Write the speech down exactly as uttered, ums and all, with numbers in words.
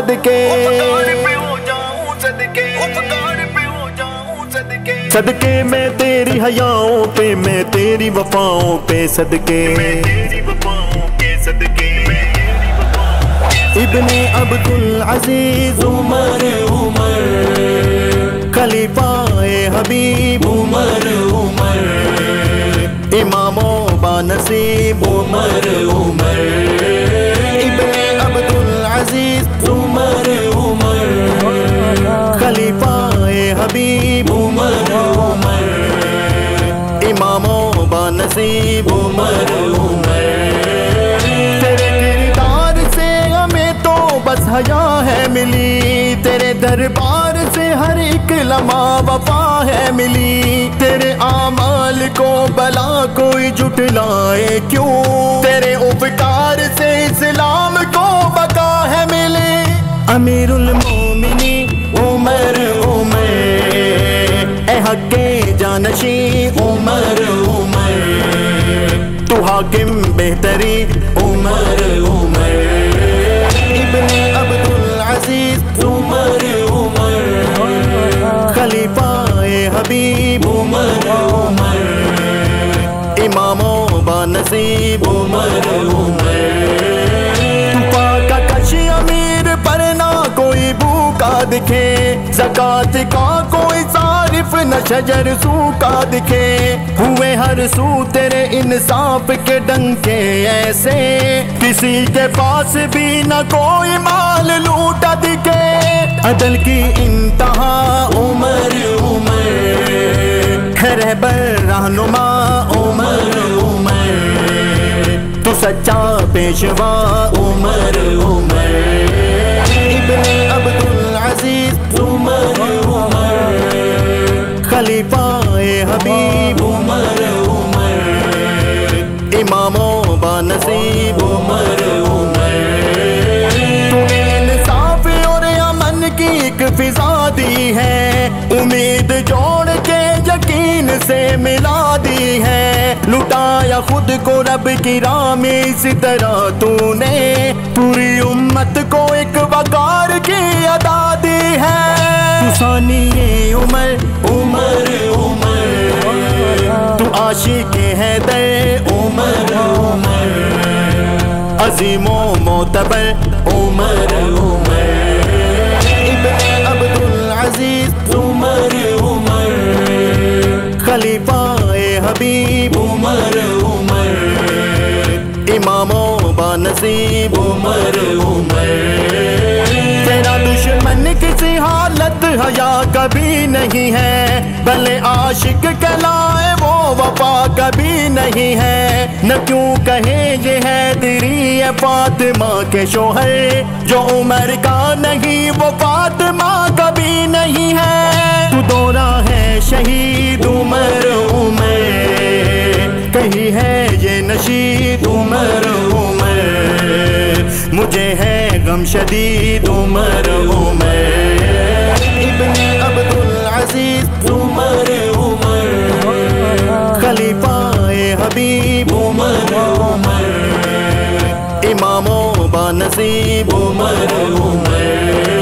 सदके, सदके मैं तेरी हयाओं पे, मैं तेरी वफाओं पे सदके। इब्ने अब्दुल अजीज उमर उमर, खलीफाए हबीब उमर उमर, इमामो बानसीब उमर उमर। इब्ने अब्दुल अजीज उमर उमर, खलीफाए हबीब उमर उमर, इमामो बानसीब उमर उमर। तेरे किरदार से हमें तो बस हया है मिली, तेरे दरबार से हर एक लम्हा वफा है मिली। तेरे आमाल को भला कोई जुटलाए क्यों, तेरे उपकार से इस्लाम को बका है मिली। अमीरुल मोमिनी उमर उमर, ए हक्के जानशी उमर उमर, तू हाकिम बेहतरी उमर उमर। इब्ने अब्दुल अजीज उमर उमर, खलीफाए हबीब उमर उमर, इमामो बानसीब उमर उमर। तू पाका कशी अमीर पर ना कोई भूखा दिखे, ज़कात का कोई सारिफ न शजर सूखा दिखे। हुए हर सू तेरे इंसाफ के डंके ऐसे, किसी के पास भी न कोई माल लूटा दिखे। अदल की इंतहा उमर उमर, है रहबर रहनुमा उमर उमर, तू सच्चा पेशवा उमर उमर। इब्ने अब्दुल अजीज उमर उमर, खलीफाए हबीब उमर उमर, इमामो बानसीब उमर उमर। तूने इंसाफ और अमन की एक फिजा दी है, उम्मीद जोड़ के यकीन से मिला दी है। लुटाया खुद को रब की राह में इसी तरह तूने, पूरी उम्मत को एक वकार की अदा दी है। तू सानी उमर उमर उमर, तू आशिक है दर उमर उमर, अजीमो मोतबर उमर उमर। इब्ने अब्दुल अजीज उमर उमर, खलीफाए हबीब उमर उमर, इमामो बानसीब उमर उमर। तेरा दुश्मन किसी हालत हया कभी नहीं है, भले आशिक कहलाए वो वफा कभी नहीं है। न क्यों कहे ये है तेरी है फातिमा के शोहर, जो उमर का नहीं वो फातिमा कभी नहीं है। तू दोरा है शहीद उमर उमर, कही है ये नशीद उमर उमर, मुझे है गम शदीद उमर उमर। इब्ने अब्दुल अजीज उमर उमर, खलीफाए हबीब उमर उमर, इमामो बानसीब उमर उमर।